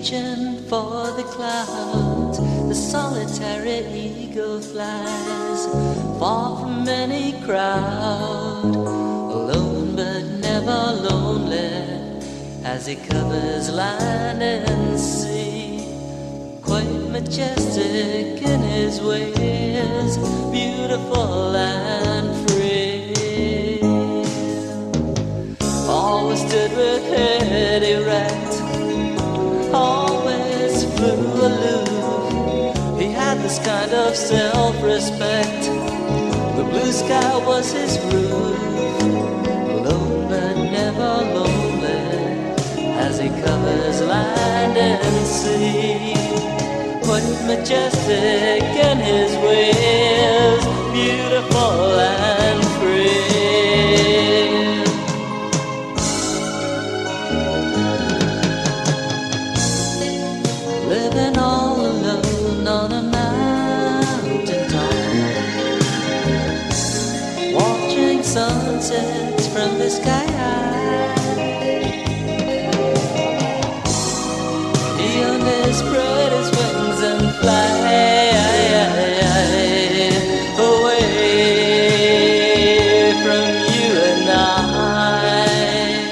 reaching for the clouds. The solitary eagle flies far from any crowd, alone but never lonely, as he covers land and sea. Quite majestic in his ways, beautiful and free. Always stood with head erect, always flew aloof. He had this kind of self-respect. The blue sky was his roof. Alone but never lonely, as he covers land and sea. Quite majestic in his ways, beautiful and free. Living all alone on a mountain top, watching sunsets from the sky high. He on his brightest wings and fly away from you and I,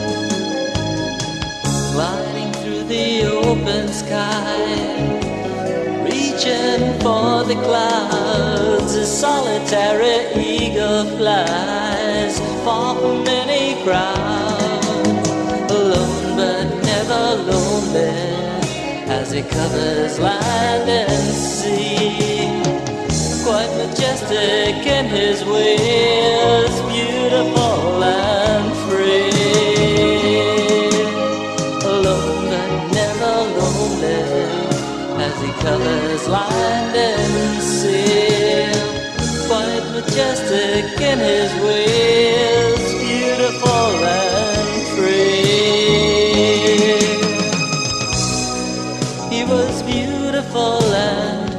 gliding through the open sky, reaching for the clouds. A solitary eagle flies far from any crowd, alone but never lonely, as he covers land and sea. Quite majestic in his ways, beautiful and free. Alone but never lonely, as he covers land and sea. Quite majestic in his ways, beautiful and free. He was beautiful and